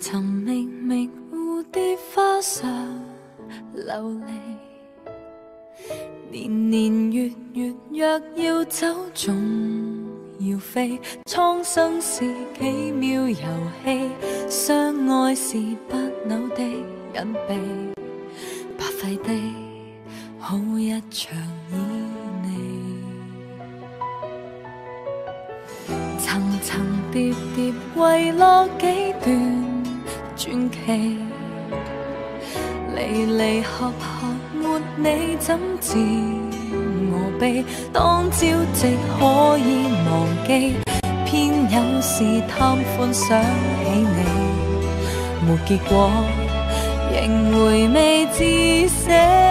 尋覓覓蝴蝶花上流離，年年月月若要走總要飛，蒼生是奇妙遊戲，相愛是不朽的隱秘，白費的好一場旖旎，層層疊疊遺落幾段傳奇，離離合合沒你怎知我悲，當朝夕可以忘記，偏有時貪歡想起你，沒結果仍回味至死，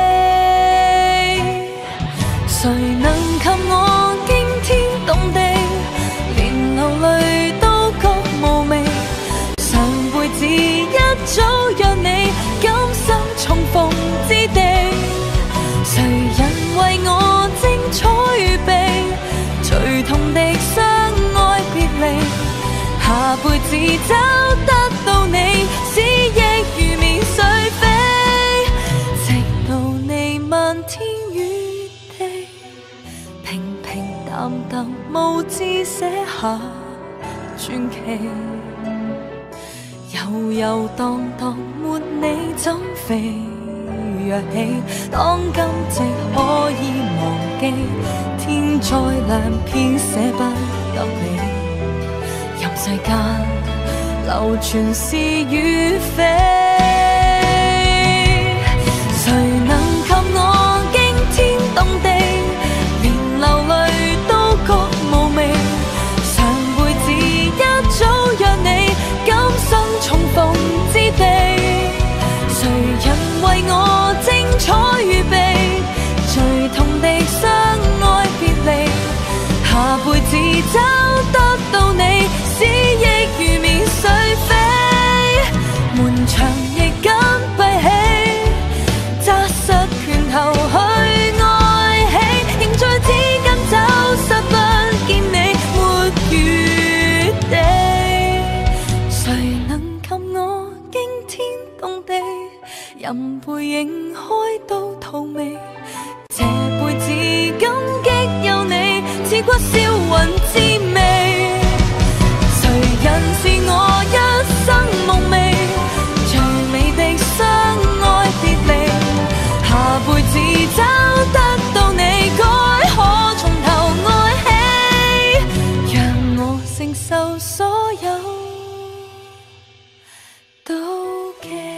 誰能給我驚天動地，連流淚都覺無味，上輩子一早約你，今生重逢之地，誰人為我精彩預備，最痛的相愛別離，下輩子找得到你，思憶如棉絮飛，直到你漫天雨地，平平淡淡無字寫下傳奇，遊遊蕩蕩沒你怎飛躍起，當今夕可以忘記，天再亮偏捨不得你，任世間流傳是與非，誰能給我驚天動地，連流淚都覺無味，上輩子一早約你，今生重逢之地，誰人為我精彩預備，最痛的相愛別離，下輩子找得到你，思憶如棉絮飛，門牆亦緊閉起，揸實拳頭去愛起，仍在指尖找失不見你沒餘地，誰能給我驚天動地，任背影開到荼蘼，這輩子感激有你，似骨銷魂之味，誰人是我一生夢寐，最美的相愛別離，下輩子找得到你，該可從頭愛起，讓我承受所有妒忌。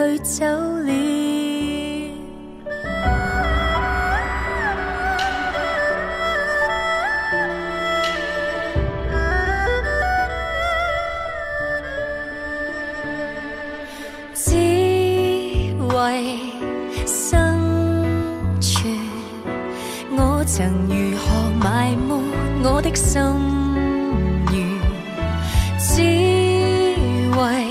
去走了。只為生存，我曾如何埋沒我的心願，只為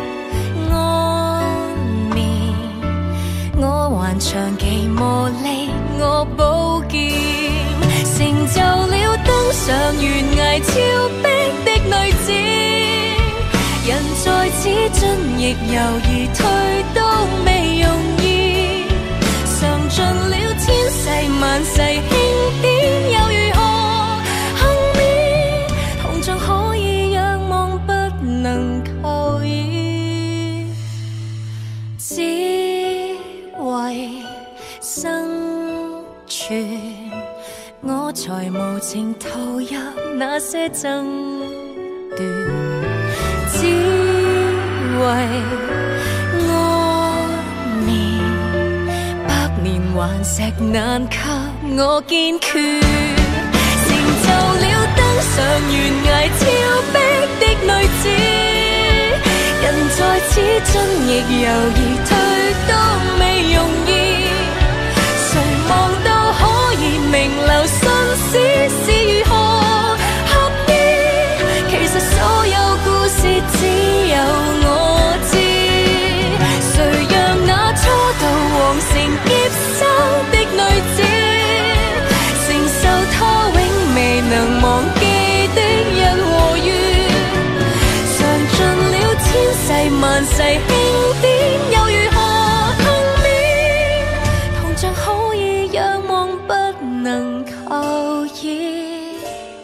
安眠，我還長期磨礪我寶劍，成就了登上懸崖峭壁的女子。人在此進亦猶豫，退都未容易，嘗盡了千世萬世輕點，又如何幸免？銅像可以仰望，不能求已，只為生存，我才無情投入那些爭奪。只為安眠，百年頑石難給我堅決，成就了登上懸崖峭壁的女子。人在此進亦猶豫，退都未容易，誰望到可以名留青史是如何合意？其實所有故事只有我知，誰讓那初到皇城劫生的女子，承受她永未能忘記的恩和怨，嘗盡了千世萬世輕點，又如何幸免？銅像可以仰望，不能求已。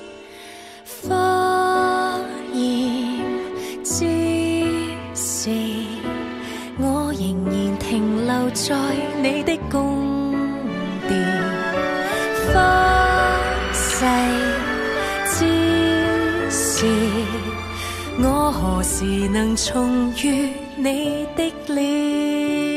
花言之時，我仍然停留在你的宮殿。花逝之時，我何時能重遇你的臉？